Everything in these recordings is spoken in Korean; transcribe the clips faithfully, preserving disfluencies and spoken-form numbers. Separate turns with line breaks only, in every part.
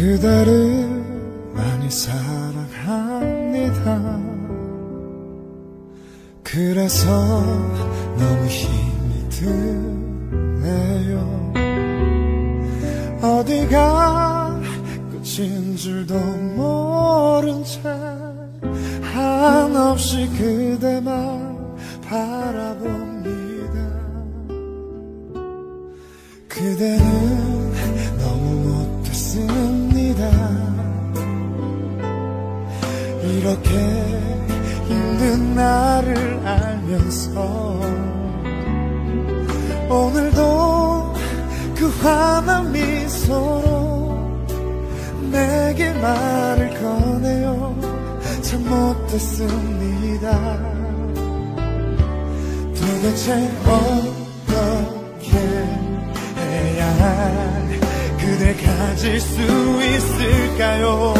그대를 많이 사랑합니다. 그래서 너무 힘이 드네요. 어디가 끝인 줄도 모른 채 한없이 그대만 바라봅니다. 그대는 너무 못했습니다. 이렇게 힘든 나를 알면서 오늘도 그 환한 미소로 내게 말을 꺼내요. 참 못했습니다. 도대체 어떻게 해야 그댈 가질 수 있을까요?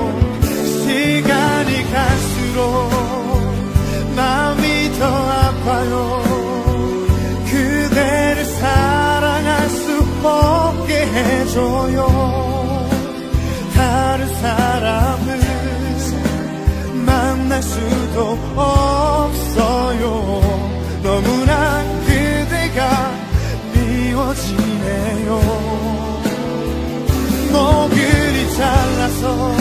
시간이 갈수록 마음이 더 아파요. 그대를 사랑할 수 없게 해줘요. 다른 사람을 만날 수도 없어요. 너무나 그대가 미워지네요. 뭐 그리 잘나서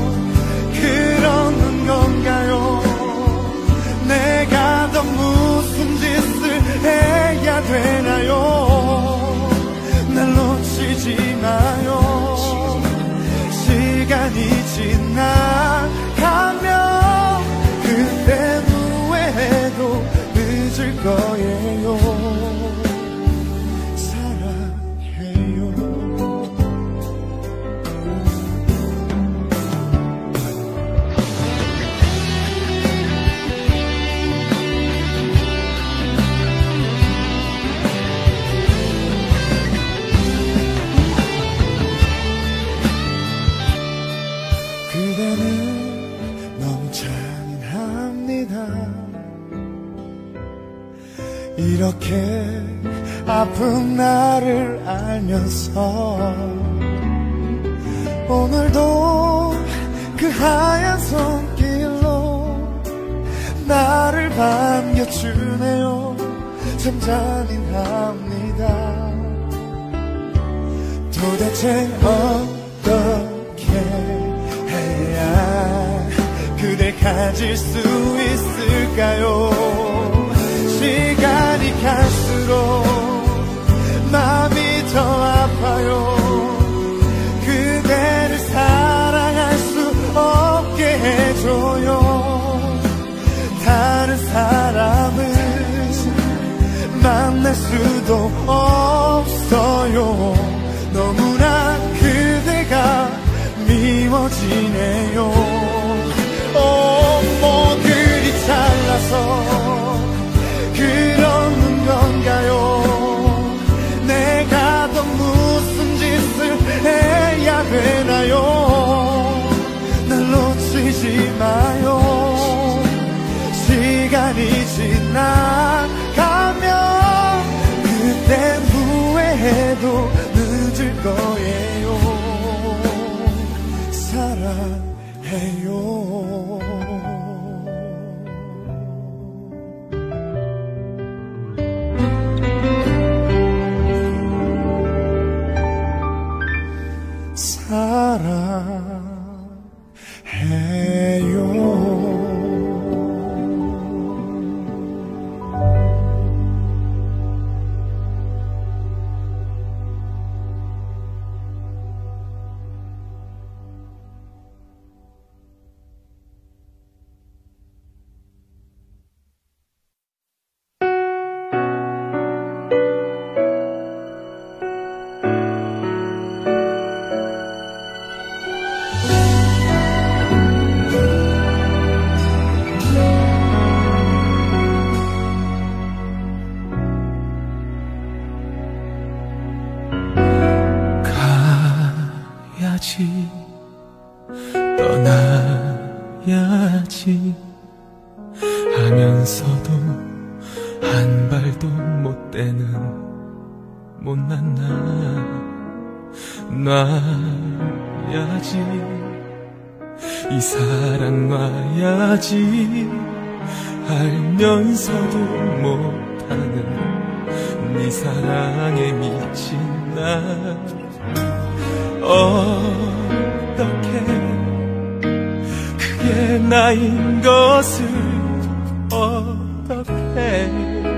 그러는 건가요? 내가 더 무슨 짓을 해야 되나요? 날 놓치지 마요. 시간이 지나가면 그때 후회해도 늦을 거예요. 이렇게 아픈 나를 알면서 오늘도 그 하얀 손길로 나를 반겨주네요. 참 잔인합니다. 도대체 어떻게 해야 그댈 가질 수 있을까요? 시간이 갈수록 마음이 더 아파요. 그대를 사랑할 수 없게 해줘요. 다른 사람을 만날 수도 없어요. 너무나 그대가 미워지네요. 어, 뭐 그리 잘나서 그러는 건가요? 내가 더 무슨 짓을 해야 되나요? 날 놓치지 마요. 시간이 지나가면 그때 후회해도 늦을 거예요. 사랑해요. 사랑해요. 떠나야지 하면서도 한 발도 못 떼는 못난 나 놔야지 이 사랑 놔야지 알면서도 못하는 네 사랑에 미친 나 어떻게 그게 나인 것을 어떻게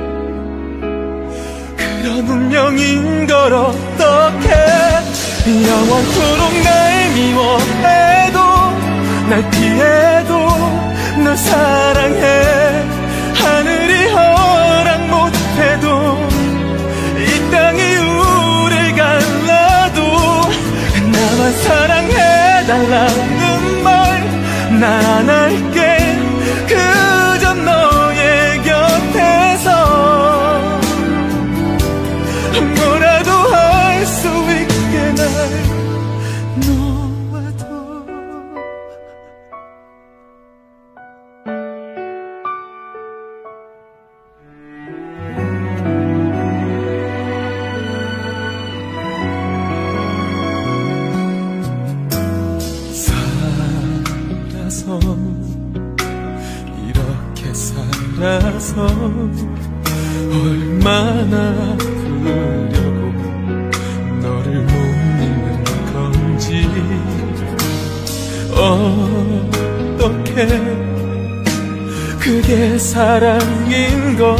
그런 운명인 걸 어떻게 영원토록 날 미워해도 날 피해도 널 사랑해 하늘이 허락 못해도 이 땅이 우릴 갈라도 나만 사랑해달라는 말 난 안 할게 그저 너의 곁에서 뭐라도 할 수 있게 날 놓아둬 살아서 이렇게 살아서 얼마나 아프려고 너를 못 잊는 건지 어떻게 그게 사랑인 걸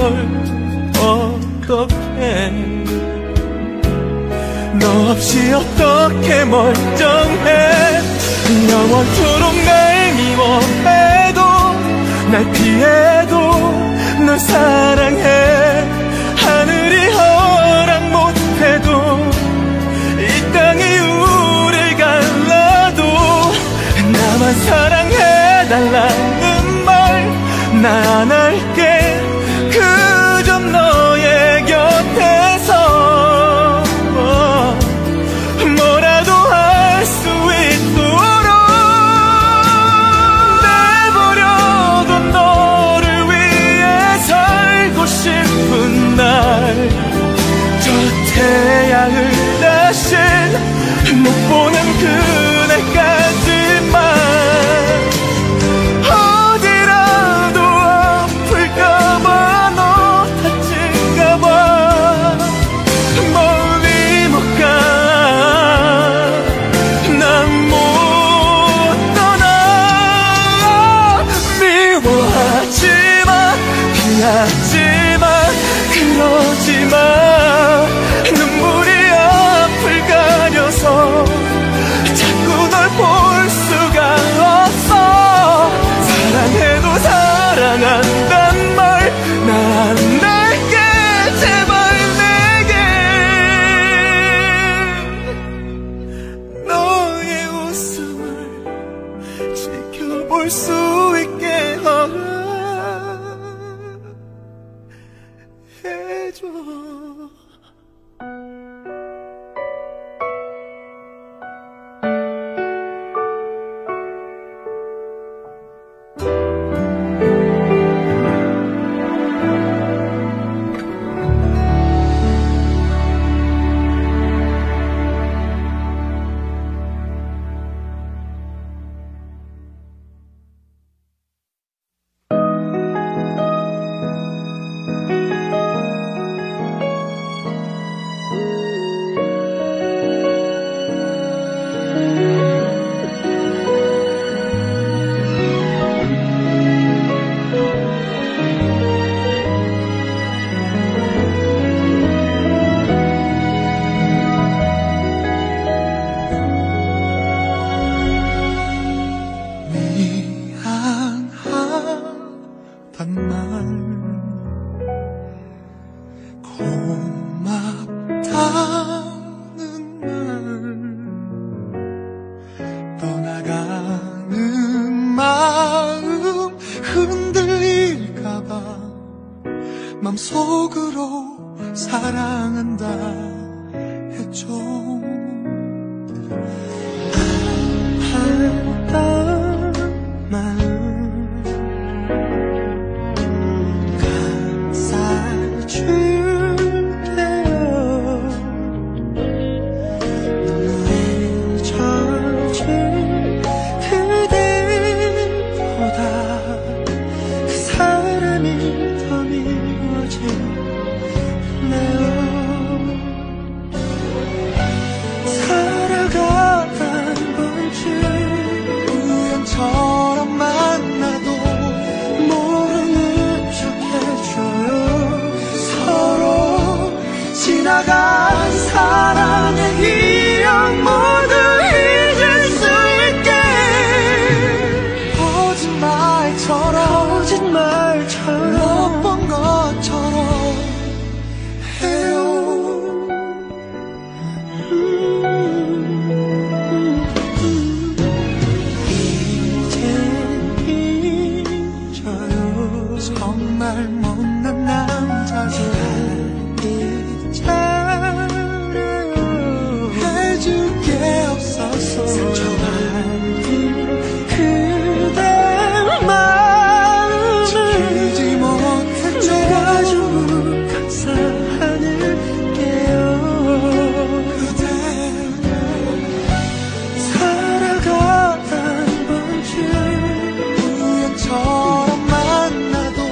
어떻게 너 없이 어떻게 멀쩡해 영원토록 날 미워해도 날 피해도 널 사랑해 하늘이 허락 못해도 이 땅이 우릴 갈라도 나만 사랑해달라는 말 난 안 할게 그저 너의 곁에서 뭐라도 할 수 있도록 내버려둔 너를 위해 살고 싶은 날 저 태양을 다신 못 보는 그날까지만 어디라도 아플까봐 너 다칠까봐 멀리 못 가 난 못 떠나 미워하지마 피하지마 그러지마 눈물이 앞을 가려서 자꾸 널 볼 수가 없어 사랑해도 사랑한단 말 난 내게 제발 내게 너의 웃음을 지켜볼 수 있게 허락해줘 맘속으로 사랑한다 했죠. 아팠던 마음 감싸줄게요. 눈물이 젖은 지나간 사랑의 기억 모두 잊을 수 있게 거짓말처럼 거짓말처럼 못 본 것처럼 해요. 이젠 잊어요. 정말 못난 남자들 해줄 게 없어서 상처받은 그대 마음을 지키지 못했죠. 내가 좀 감사하는게요. 그대 살아가다 한 번쯤 우연처럼 만나도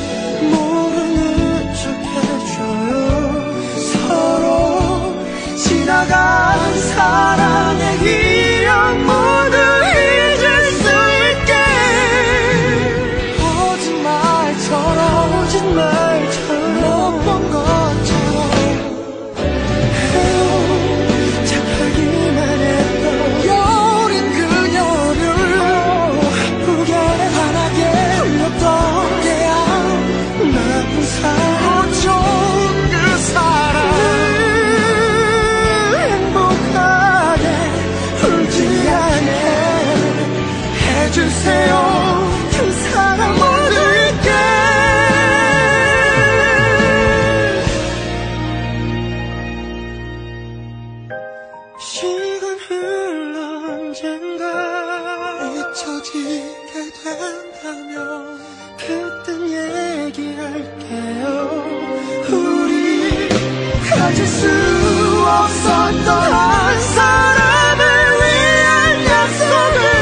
모르는 척 해줘요. 서로 지나간 사랑의 기억 모두 잊을 수 있게 거짓말처럼 거짓말처럼 못 본 것처럼 해요. 착하기만 했던 여린 그녀를 아프게 환하게 흘렸던 게야 나쁜 사랑 좋은 그 사랑 해주세요. 그 사랑 모두 있게. 시간 흘러 언젠가 잊혀지게 된다면 그땐 얘기할게요. 우리 가질 수 없었던 한 사람을 위한 약속을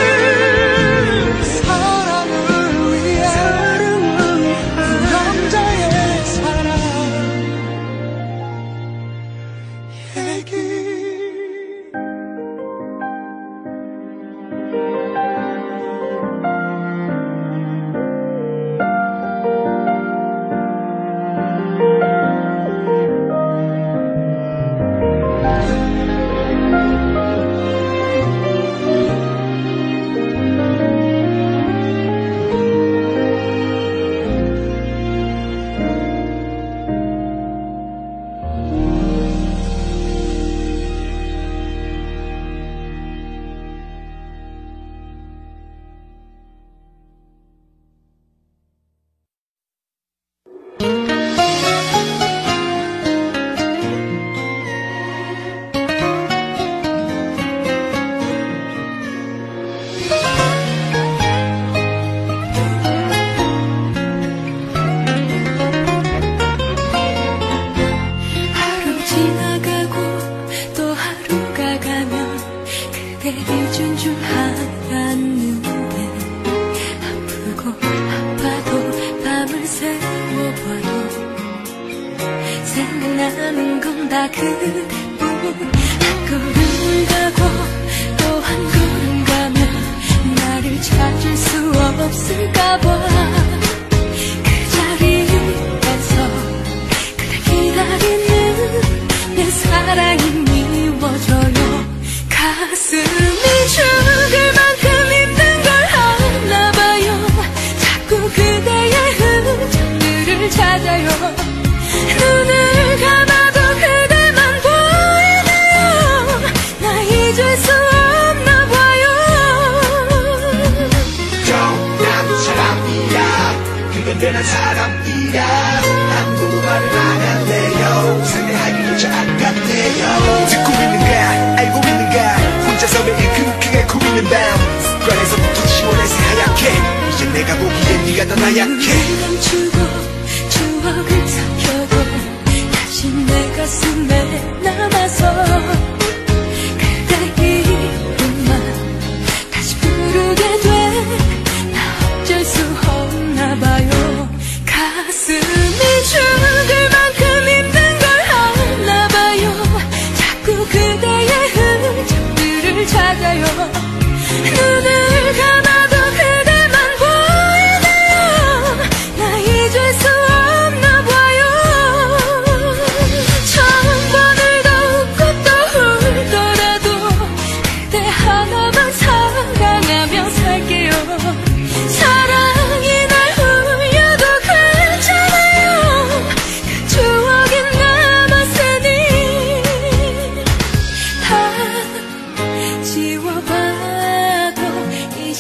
생각나는 건 다 그대뿐. 한 걸음 가고 또 한 걸음 가면 나를 찾을 수 없을까봐 그 자리에서 그대 기다리는 내 사랑이 미워져요. 가슴이 죽을 만큼 힘든 걸 하나봐요. 자꾸 그대의 흔적들을 찾아요. 눈을 감아도 그대만 보이네요. 나 잊을 수 없나 봐요.
난 사람이야. 그건 내 난 사람이야. 아무도 말을 안 할래요. 상대하기조차 아깝네요. 듣고 있는가 알고 있는가 혼자서 매일 그렇게 고민은 밤 습관에서부터 지원해서 하얗게 이제 내가 보기엔 네가 더 나약해.
멈추고 추억을 삼켜도 다시 내 가슴에 남아서 그대 이름만 다시 부르게 돼. 나 어쩔 수 없나 봐요. 가슴이 죽을 만큼 힘든 걸 하나 봐요. 자꾸 그대의 흔적들을 찾아요. 눈을 감아도 그대만 보이네요.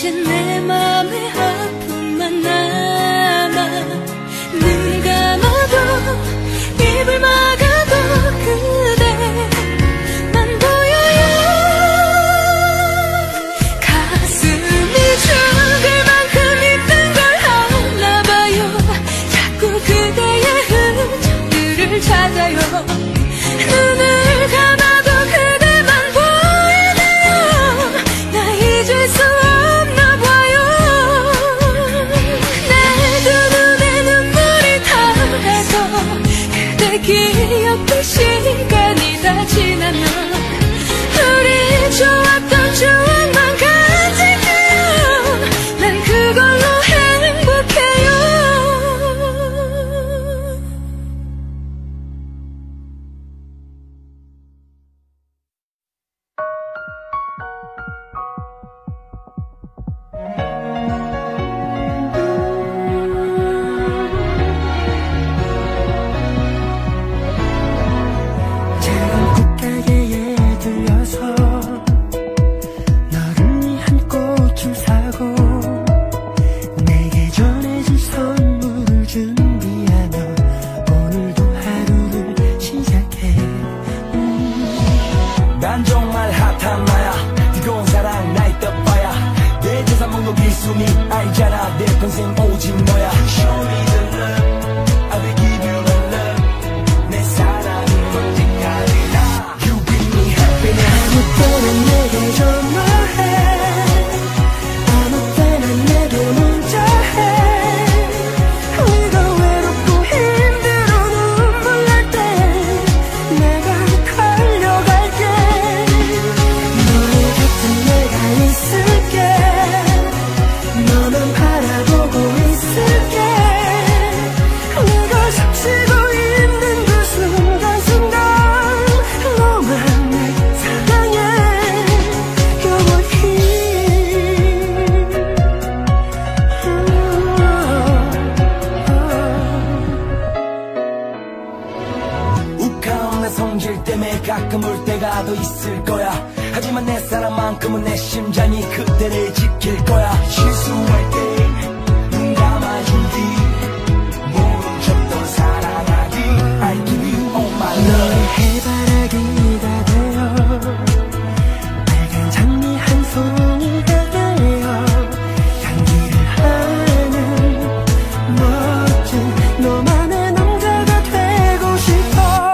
이젠 내 맘에 아픔만 남아. 눈 감아도 입을 막아도 그대만 보여요. 가슴이 죽을 만큼 있는 걸 아나봐요. 자꾸 그대의 흔적들을 찾아요. 눈을 감아도 그대만 보이네요. 나 잊을 수 없나 봐요. 내 두 눈에 눈물이 닿아서 그대 기억될 시간이 다 지나면 우리 좋았던 추억만 가질게요. 난 그걸로 행복해요.
작은 꽃가게에 들려서 너를 위한 꽃을 사고 내게 전해줄 선물을 준비하며 오늘도 하루를 시작해. 음.
난 정말 핫한 나야. 뜨거운 사랑 나의 떠봐야 내 재산 목록 일 순위 알잖아. 내 평생 오직 너야. Show me the love, I will give you the love. 내 사랑이 언제까지나 You bring me happiness.
아무 때나 내게 전화해. 아무 때나 내게 문자해. 네가 외롭고 힘들어 눈물 날 때 내가 달려갈게. 너의 곁에 내가 있을게. 너만 바라보고 있을게. 내가 숨쉬고 있는 그 순간순간 너만 날 사랑해. 영원히.
욱하는 내 성질 때문에 가끔 울 때가 더 있을 거야. 하지만 내 사랑만큼은 내 심장이 그대를 지킬 거야. 실수할 때 눈 감아준 뒤 모른 척도 사랑하기 I give you all my
너의
love.
해바라기가 되어 빨간 장미 한 송이가 되어 향기를 하는 멋진 너만의 남자가 되고 싶어.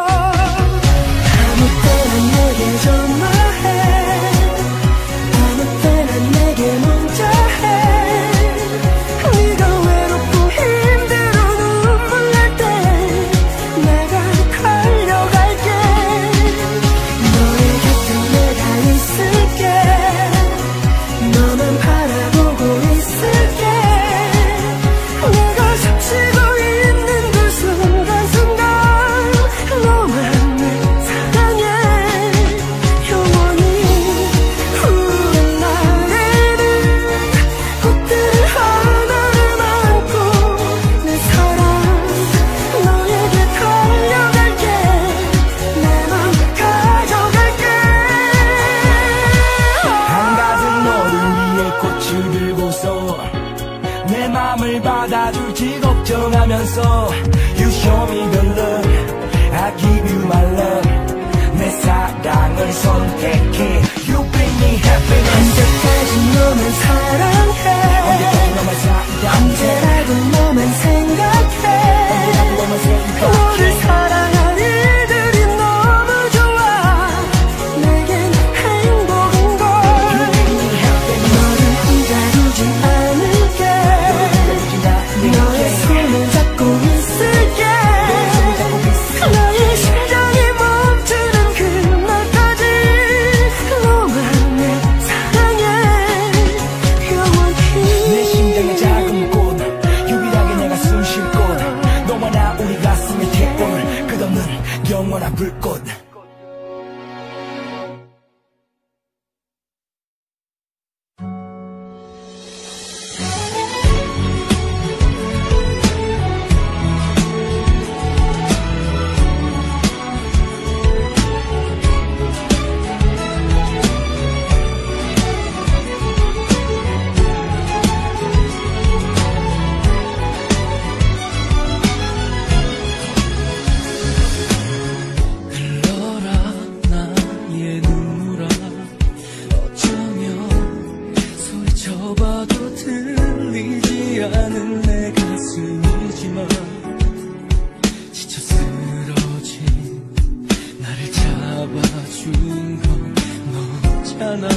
아무 때나 내게 전화해. 아무 때나 내게 문자해. 네가 외롭고 힘들어 눈물 날 때 내가 달려갈게. 너의 곁에 내가 있을게. 너만 바라보고 있을게. 내가 숨쉬고 있는 그 순간순간 너만 날 사랑해. 영원히. 푸른 날에는 꽃들을 하나를 안고 내 사랑 너에게 달려갈게. 내 맘 가져갈게.
한가득 너를 위해 꽃을 들고서 내 맘을 받아줄지 걱정하면서 You show me the love, I give you my love. 내 사랑을 선택해 You bring me happiness.
언제까지 너만 사랑해.
언제까지 너만 사랑해.
언제라도 너만 생각해.
너만 생각해.
너를 사랑할 일들이 너무 좋아. 내겐 행복인 걸. 너를 혼자 두지 않을게. 너의 손을 잡고 있을게. 너의 심장이 멈추는 그날까지 있잖아.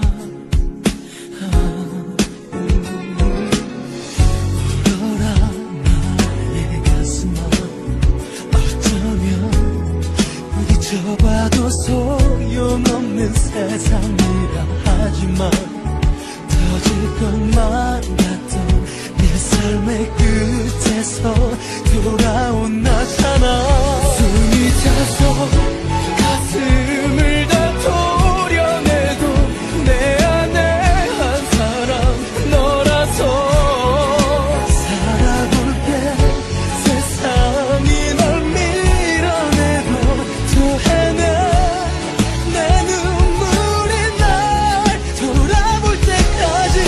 봐도 소용없는 세상이라 하지만 터질 것만 같던 내 삶의 끝에서 돌아온 나잖아. 숨이 차서 가슴을 다 도려내도 내 안에 한 사람 너라서 살아볼게. 세상이 널 밀어내도 더해내 내 눈물이 날 돌아볼 때까지.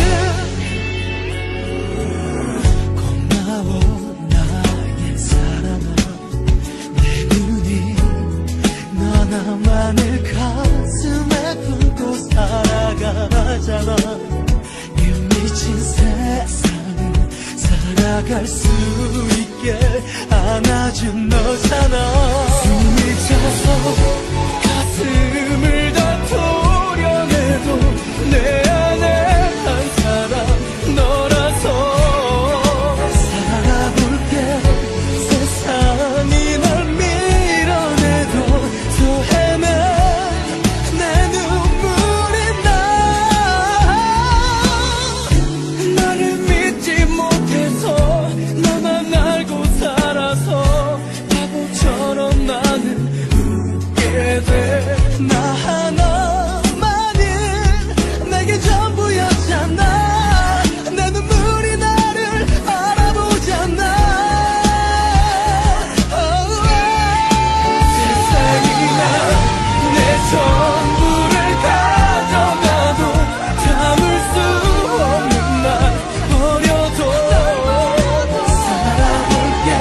고마워 나의 사랑아. 내 눈이 너나만을 가슴에 품고 살아가잖아. 이 미친 세상을 살아갈 수 있게 안아준 너잖아. 숨이 차서 가슴을 다 도려내도 내 안에 한 사람 너라서 살아볼게. 세상이 널 밀어내도 더해내 내 눈물이 나. 나를 믿지 못해서 너만 알고 살아서 바보처럼 나는 웃게 돼. 나 하나만이 내게 전부였잖아. 내 눈물이 나를 알아보잖아. 세상이 나 내 전부를 가져가도 담을 수 없는 날 버려도 살아볼게.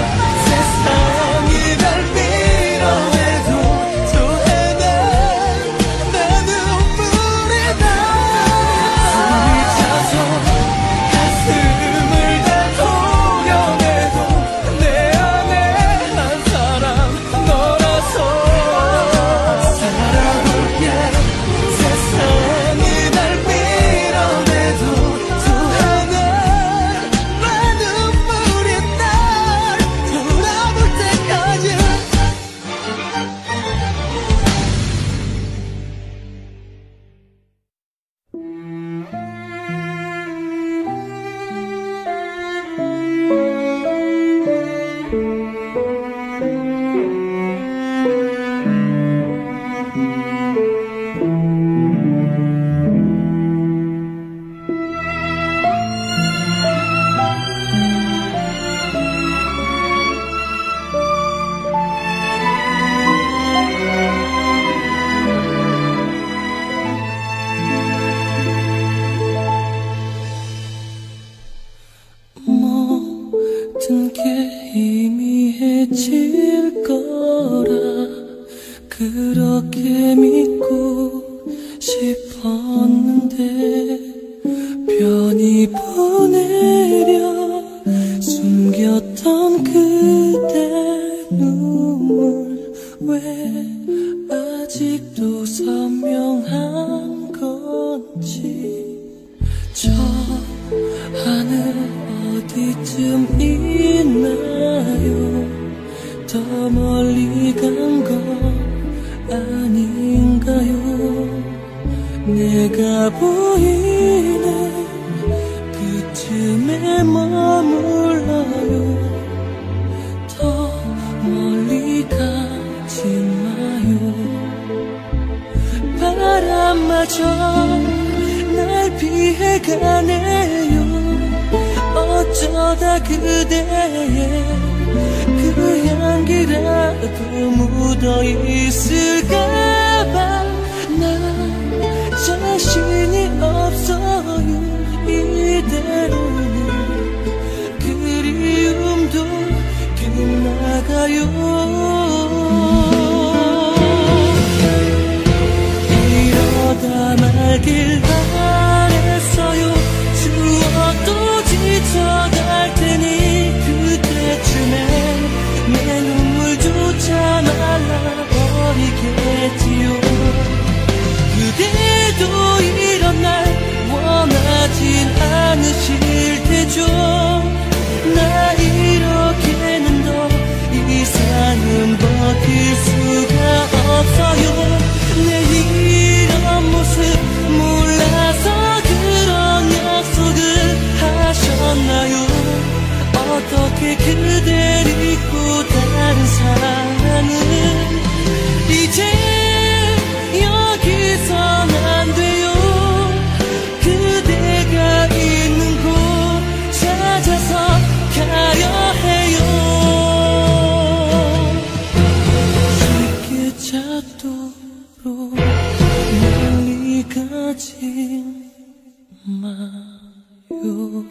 세상이 날 밀어내도 더해내 내 눈물이 나. 숨이 차서 가슴을 다 도려내도 내 안에 한 사람 너라서 살아볼게. 세상이 날 밀어내도 더해내 내 눈물이 날 돌아볼 때까지. 모든 게 희미해질 거라 그렇게 믿고 싶었는데 편히 보내려 숨겼던 그대 눈물 왜 아직도 선명한 건지. 저 하늘 어디쯤 있나요? 더 멀리 간 거 아닌가요? 내가 보이는 그쯤에 머물러요. 더 멀리 가지 마요. 바람마저 날 피해가네요. 어쩌다 그대의 그 향기라도 묻어있을까봐 나 자신이 없어요. 이대로는 그리움도 끝나가요. 이러다 말길 바랬어요. 추워도 지쳐갈 테니 그때쯤에 내 눈물조차 말라버리겠지요. 그대 가지 마요.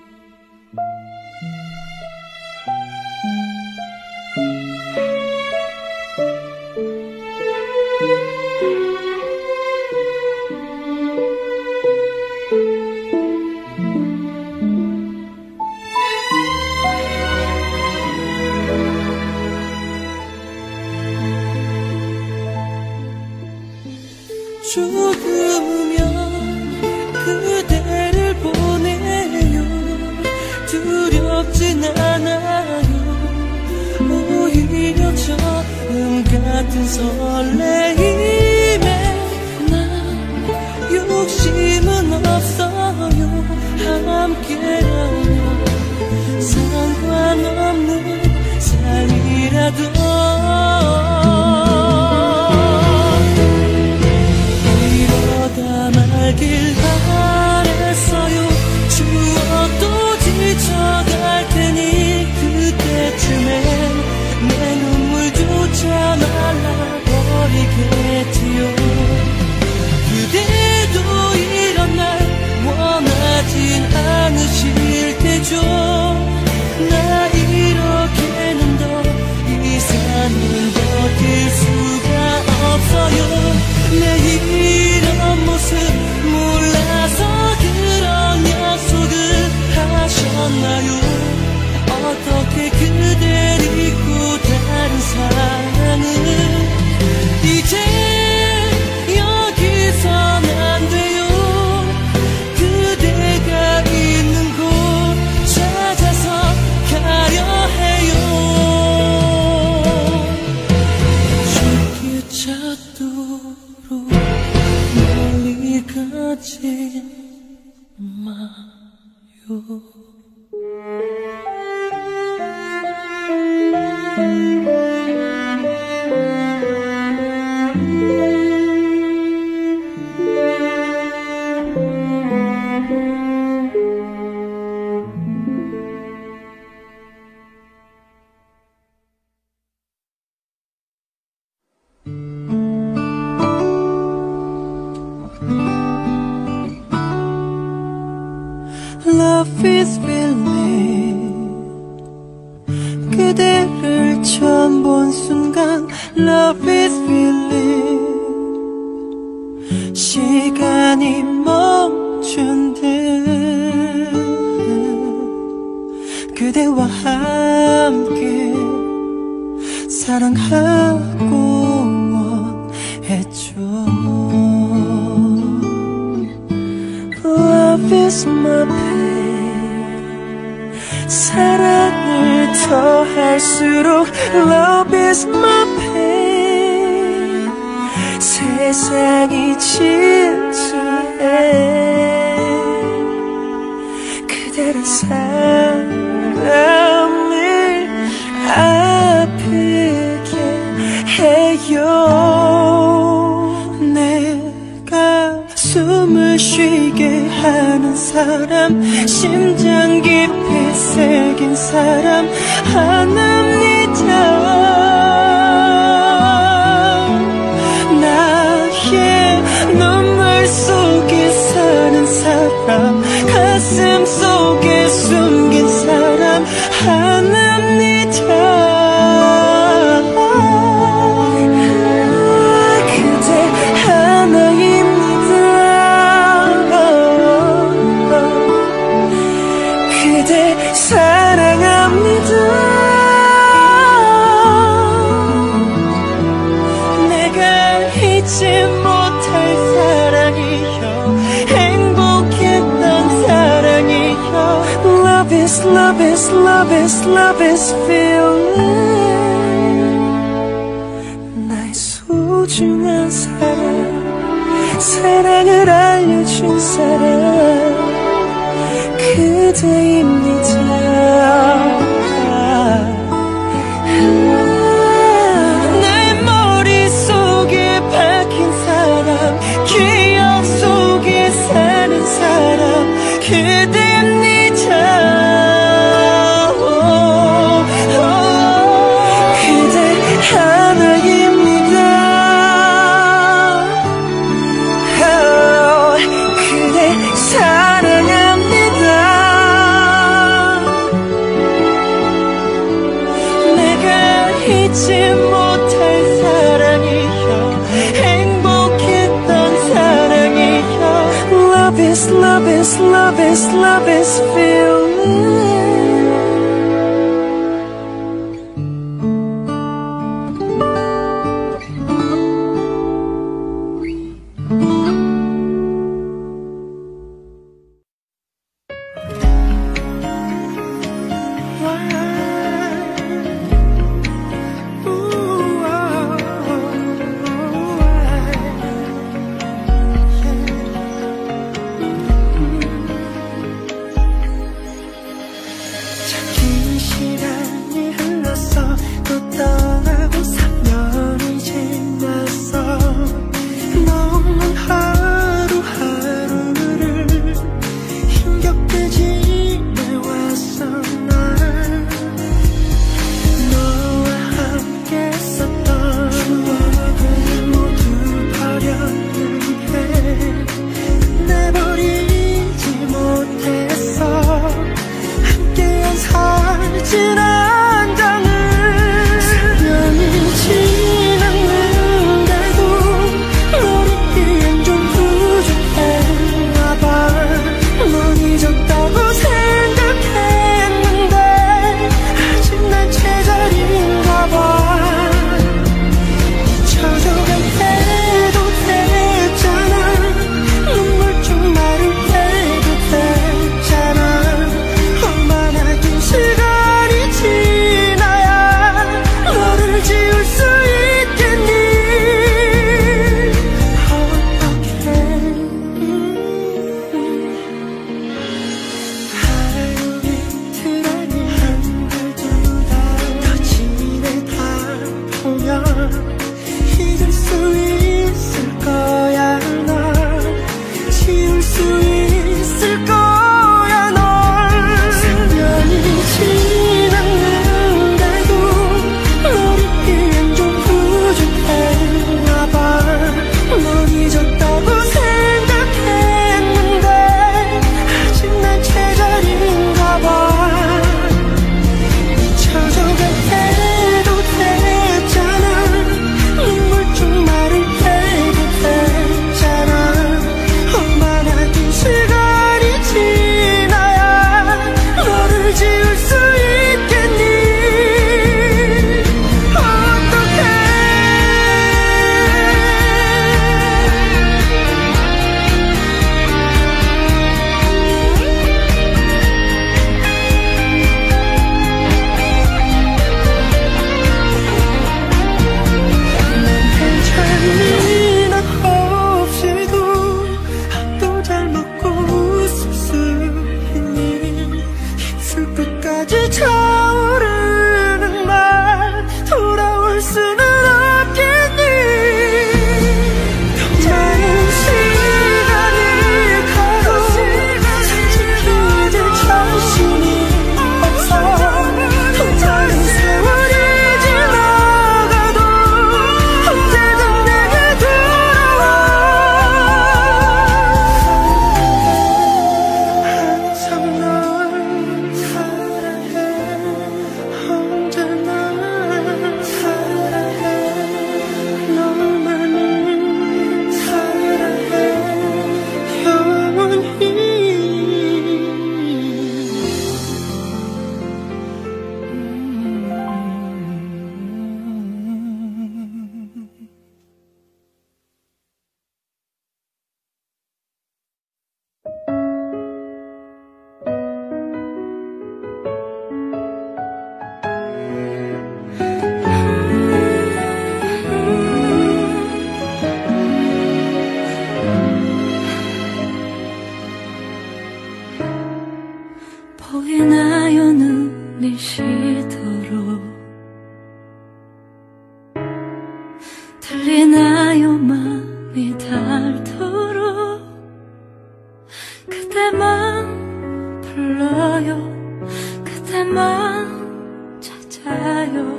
죽으면 그대를 보내요. 두렵진 않아요. 오히려 처음 같은 설레임에 난 욕심은 없어요. 함께라면 상관없는 삶이라도 말길 바랬어요. 추억도 지쳐갈 테니 그때쯤엔 내 눈물조차 말라버리겠지요. 그대도 이런 날 원하진 않으실 테죠. 나 이렇게는 더 이상은 버틸 수가 없어요. 내 이런 모습 몰라서 그런 약속을 하셨나요? 어떻게 그댈 잊고 다른 사랑을 이제 여기선 안 돼요. 그대가 있는 곳 찾아서 가려 해요. 죽게 찾도록 멀리 가지 마요.
Love is feeling. 그대를 처음 본 순간 Love is feeling. 시간이 멈춘 듯 그대와 함께 사랑하고 원했죠. Love is my pain. 사랑을 더할수록 Love is my pain. 세상이 진지해. 그대란 사람을 아프게 해요. 내가 숨을 쉬게 하는 사람, 심장 깊이 새긴 사람 하나입니다. 나의 눈물 속에 사는 사람, 가슴 속에 숨긴 사람 하나입니다. 사랑합니다. 내가 잊지 못할 사랑이요, 행복했던 사랑이요. Love is, love is, love is, love is feeling. 나의 소중한 사랑, 사랑을 알려준 사람 그대입니다. 내 머릿속에 박힌 사람, 기억 속에 사는 사람 그대입니다. 그대 하나입니다. is, love is, love is, love is feeling.
들리나요 맘이 닳도록 그대만 불러요 그대만 찾아요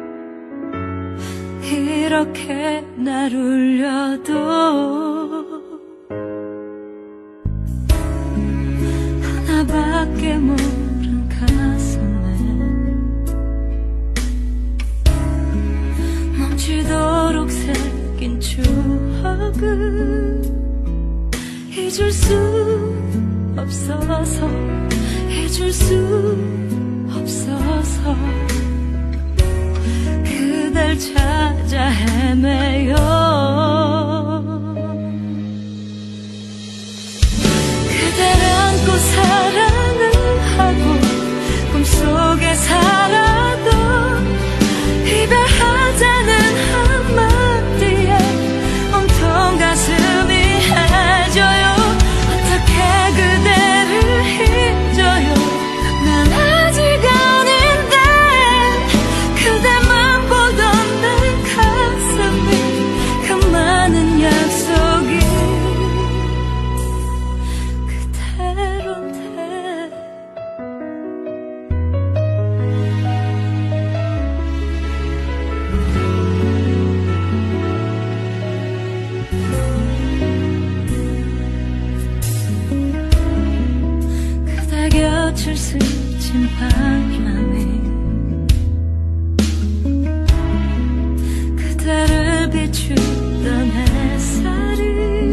이렇게 날 울려도 하나밖에 모른 가슴에 멈추도록 새긴 추억을 잊을 수 수 없어서 그댈 찾아 헤매요. 그댈 안고 사랑을 하고 꿈속에 살아도 이별하자는 한마디에 온통 가슴이 해져요. 어떻게 그대를 잊어요. 난 아직 아닌데 그대만 보던 내 가슴이 그 많은 약속이 그대로인데. 그대 곁을 스친 바람이 그대를 비추던 햇살이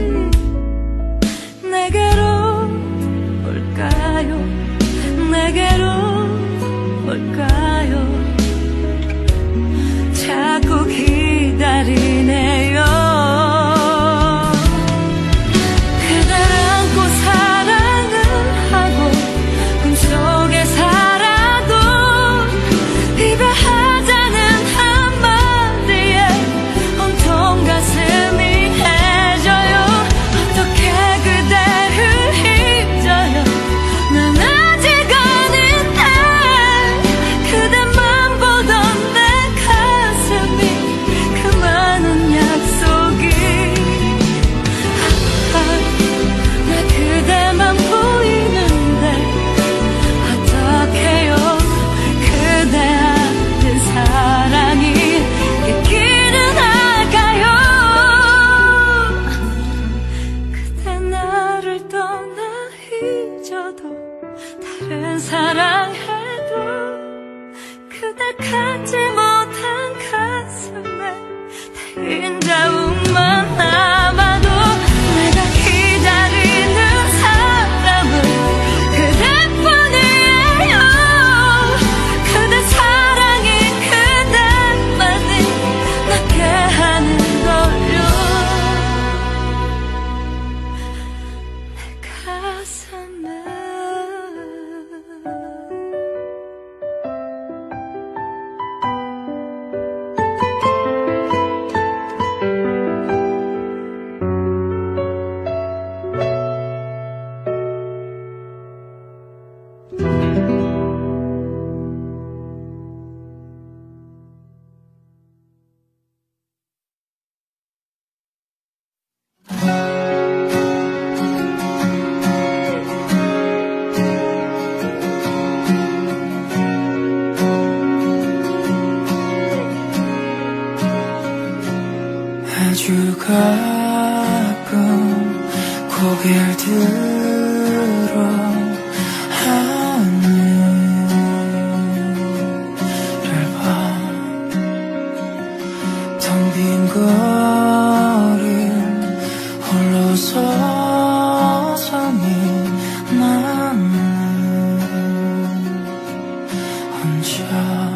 내게로 올까요? 내게로 올까요? 자꾸 기다리네요. 그댈 안고 사랑을 하고 꿈속에 살아도 이별하자는 한마디에 온통 가슴이 해져요. 어떻게 그대를 잊어요. 난 아직 아닌데 그대만 보던 내 가슴이 그 많은 약속이 나 그대만 보이는데 어떡해요. 그대 아는 사랑이 있기는 할까요. 그대 나를 떠나 잊어도 다른 사랑해도 그대 갖지 못한 가슴에 빈 자욱만 남아도 내가 기다리는 사람은 그대뿐이에요. 그대 사랑이 그대만이 낫게 하는 걸요. 내 가슴에
아주 가끔 고개를 들어 하늘을 봐. 텅 빈 거리를 홀로 서서히 나는 혼자.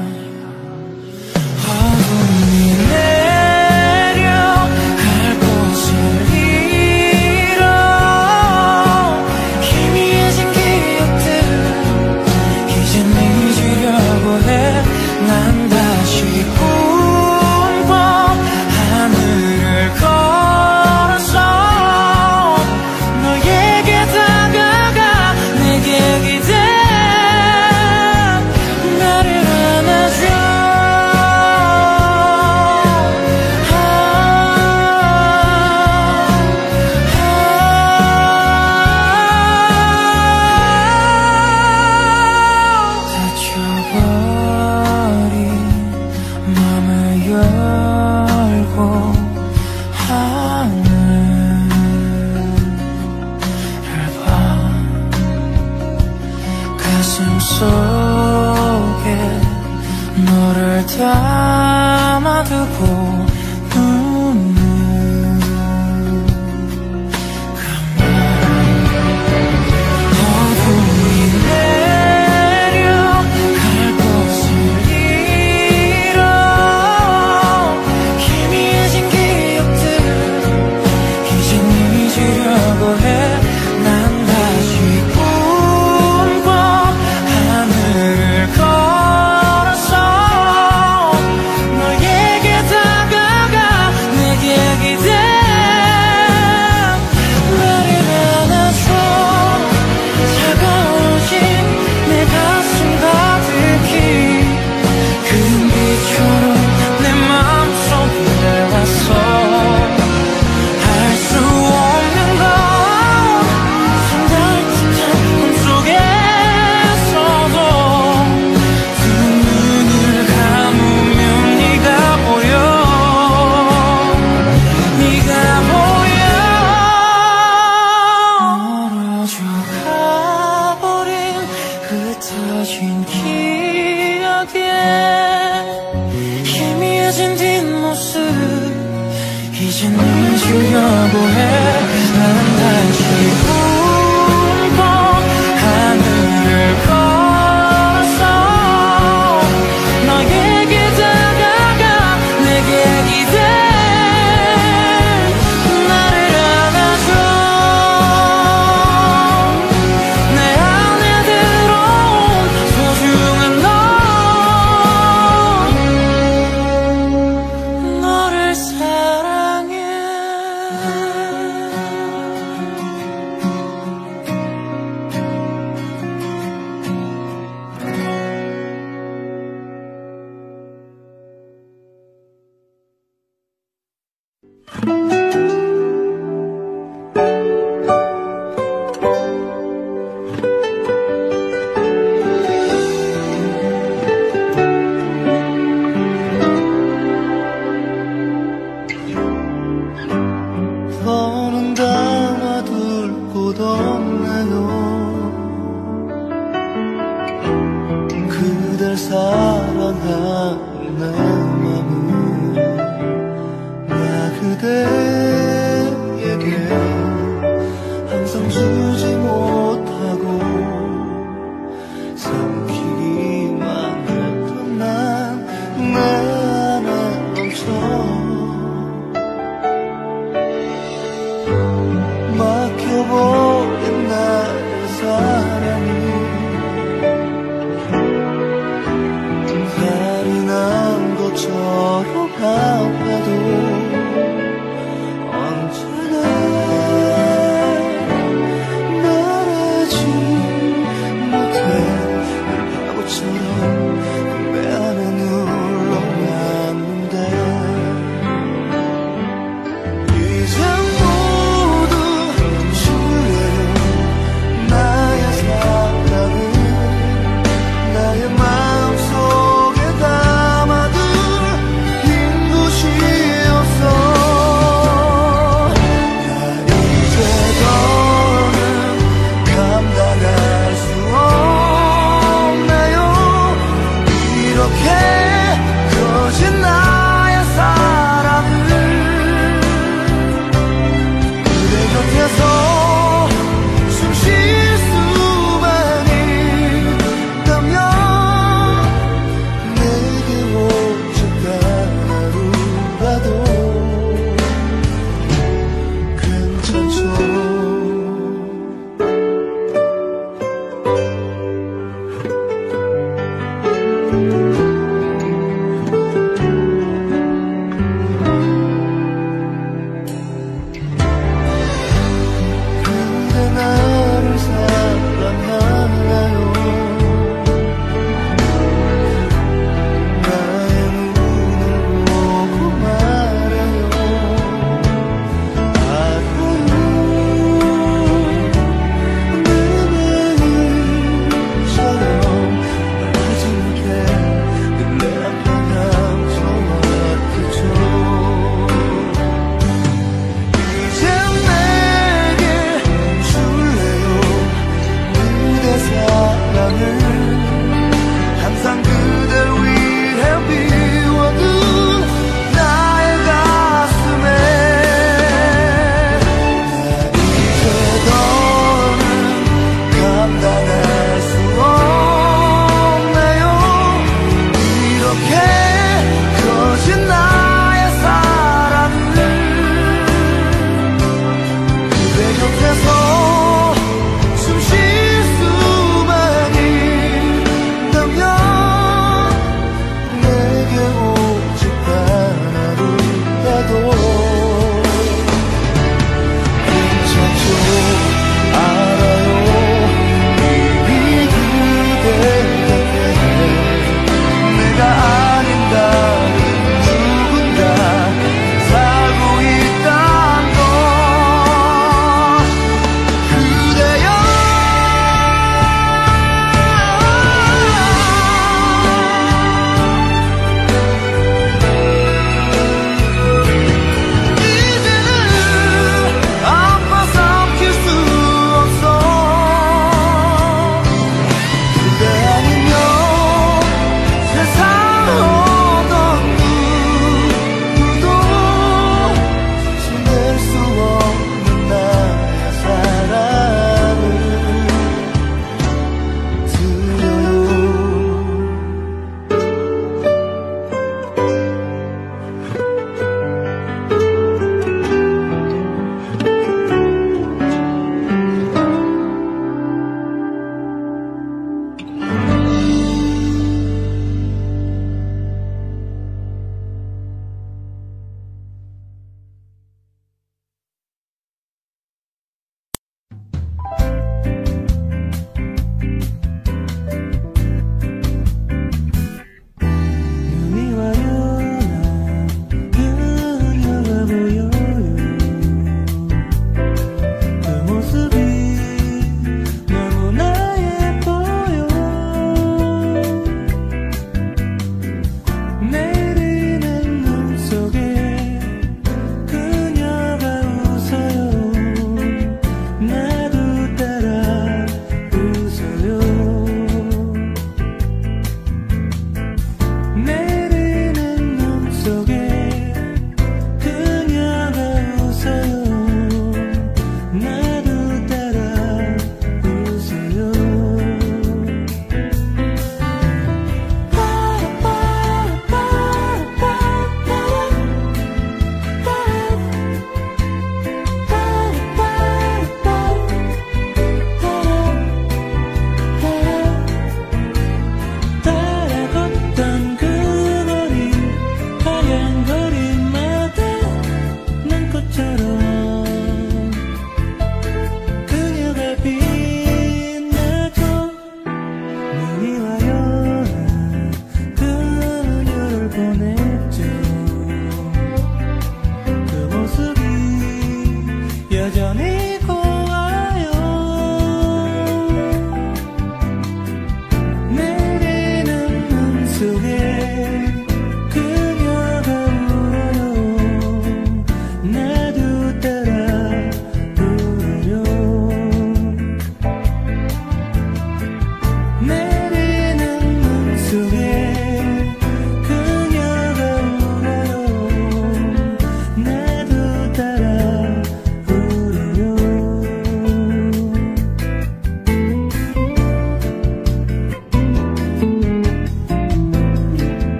어둠이 내려 갈 곳을 잃어 희미해진 기억들을 이젠 잊으려고 해. 난 다시 꿈꿔 하늘을 걸어서 너에게 다가가 내게 기대 나를 안아줘. 너를 담아두고 눈을 감아. 어둠이 내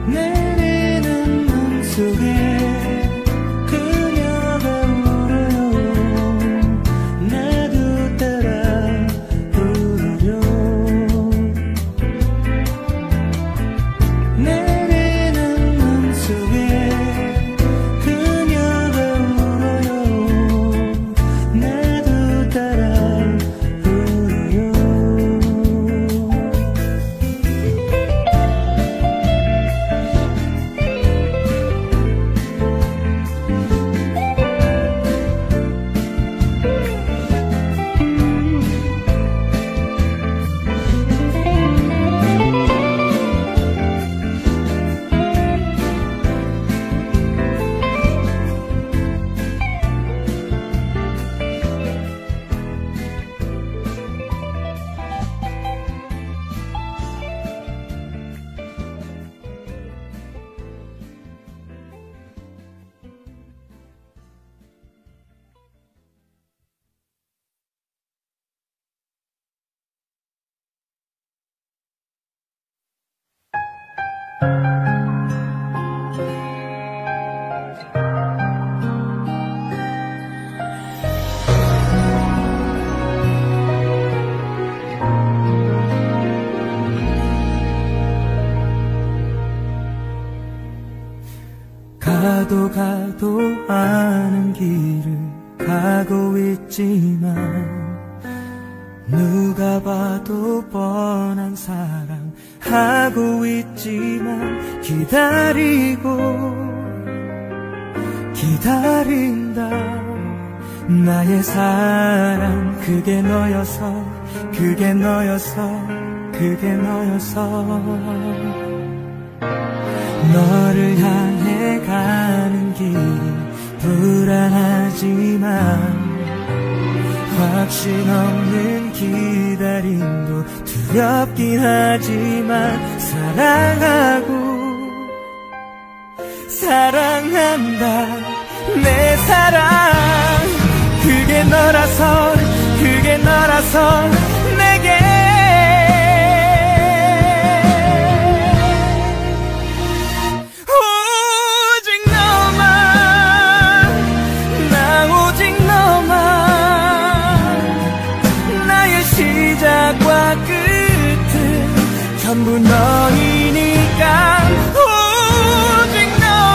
내리는 눈 속에 그녀가 울어요. 나도 따라 울어요. 내리는 눈 속에 그녀가 울어요. 나도 따라 울어요. 가도 가도 아는 길을 가고 있지만 누가 봐도 뻔한 사랑 하고 있지만 기다리고 기다린다. 나의 사랑 그게 너여서 그게 너여서 그게 너여서 너를 향해 가는 길이 불안하지만 확신 없는 기다림도 두렵긴 하지만 사랑하고 사랑한다. 내 사랑 그게 너라서 그게 너라서 내게 시작과 끝은 전부 너이니까 오직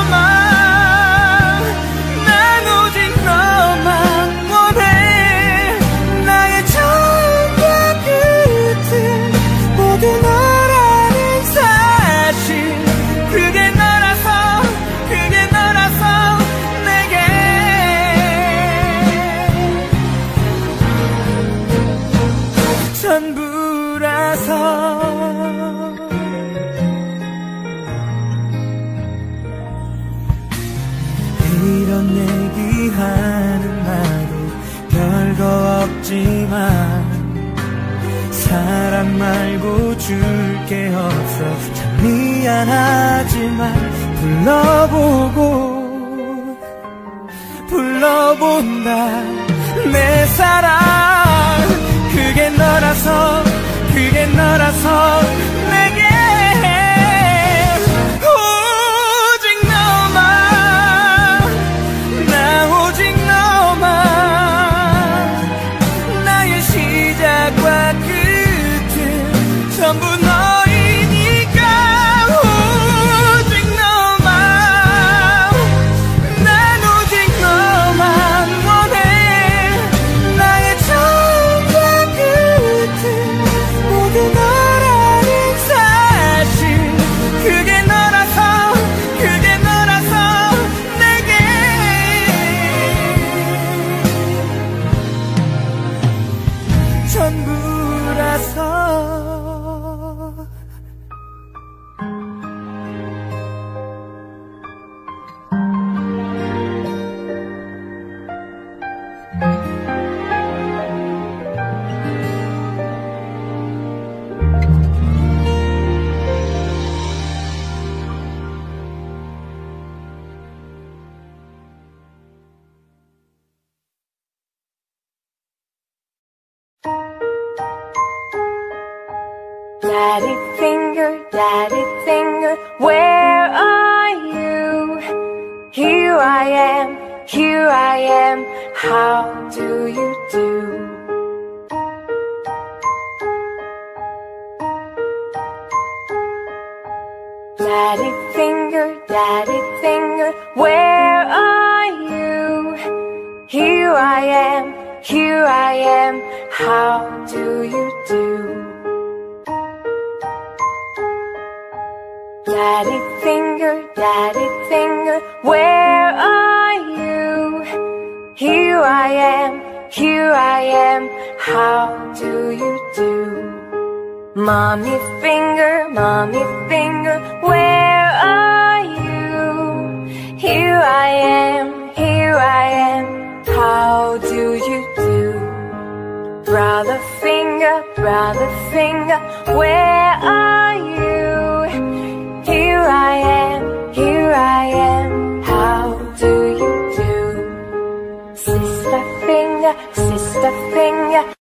너만 난 오직 너만 원해. 나의 처음과 끝은 모두 너라는 사실 그게 너라서 그게 너라서 내게 전부라서. 이런 얘기하는 나도 별거 없지만 사랑 말고 줄 게 없어 참 미안하지만 불러보고 불러본다. 내 사랑 그게 너라서 그게 너라서 내게 오직 너만 나 오직 너만 나의 시작과 끝은 전부 너이니까 오직 너만 난 오직 너만 원해. 나의 처음과 끝은 모두 너라는 사실 그게 너라서 그게 너라서 내게 전부라서.
Daddy finger, daddy finger, where where are you? Here I am, here I am, how do you do? Daddy finger, daddy finger, where are you? Here I am, here I am, how do you do? Daddy finger, daddy finger, where are you? Here I am, here I am, how do you do? Mommy finger, mommy finger, where are you? Here I am, here I am, how do you do? Brother finger, brother finger, where are you? Here I am, here I am, how do you do? Sister finger, sister finger,